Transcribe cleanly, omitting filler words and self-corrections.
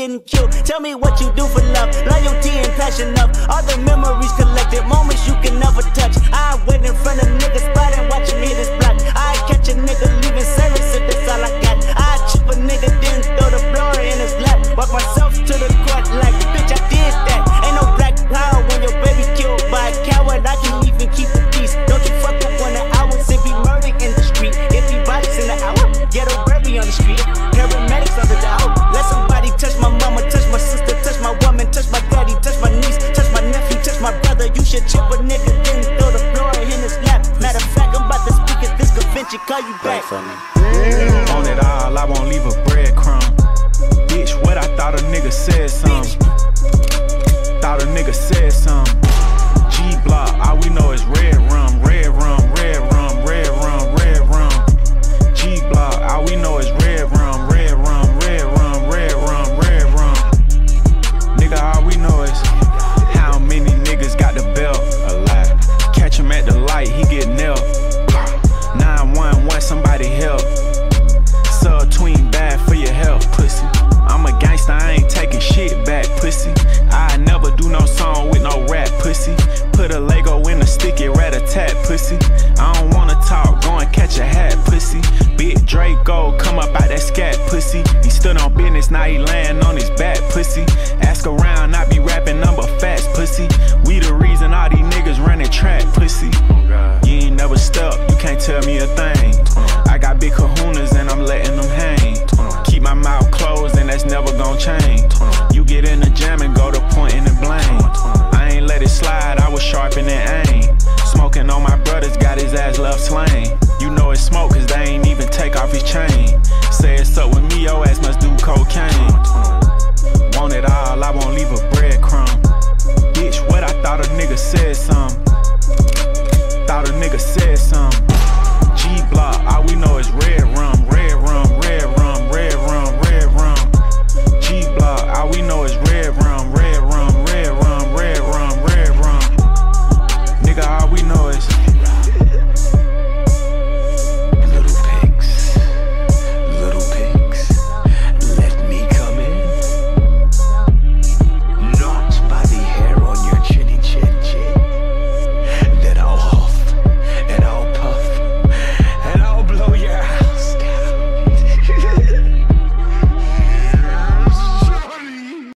getting killed. Tell me what you do for love, loyalty and passion enough. All the memories collected, moments you can never touch. I wait in front of niggas' spot and watch him hit his block. I catch a nigga leaving service if that's all I got. I chip a nigga, then throw the blower in his lap. Walk myself to the court like, bitch, I did that. Ain't no black power when your baby killed by a coward. I can even keep the peace. Don't you fuck with 1 hour if he murdered in the street. If he bodies in the hour, get a berry on the street. Paramedics under the hour. Let somebody touch my mama, touch my sister, touch my woman, touch my daddy, touch my niece, touch my nephew, touch my brother. You should chip a nigga, then throw the floor in his lap. Matter of fact, I'm about to speak at this convention, call you back. On it all, I won't leave a breadcrumb. Bitch, what I thought a nigga said some. Thought a nigga said some. G-Block, all we know is red rum, red rum, red rum, red rum, red rum. G-Block, all we know is red rum, red rum, red rum, red rum, red rum. Nigga, all we know is how many niggas got the belt alive. Catch him at the light, he get nailed. 911, somebody help. Sub-tween bad for your health, pussy. I'm a gangster, I ain't taking shit back, pussy. I never do no song with no rap, pussy. Put a Lego in a sticky rat-a-tat, pussy. I don't wanna talk, go and catch a hat, pussy. Big Draco, come up out that scat, pussy. He stood on business, now he laying on his back, pussy. Ask around, I be rapping number facts, pussy. We the reason all these niggas running track, pussy. You ain't never stepped, you can't tell me a thing. I got big kahunas and I'm letting them hang. Keep my mouth closed and that's never gon' change. You get in the jam and go to pointing and blame. I ain't let it slide, I was sharpening aim. Smoking on my brothers, got his ass left slain. You know it's smoke cause they ain't even take off his chain. Say it's up with me, your ass must do cocaine. Want it all, I won't leave a breadcrumb. Bitch, what I thought a nigga said some.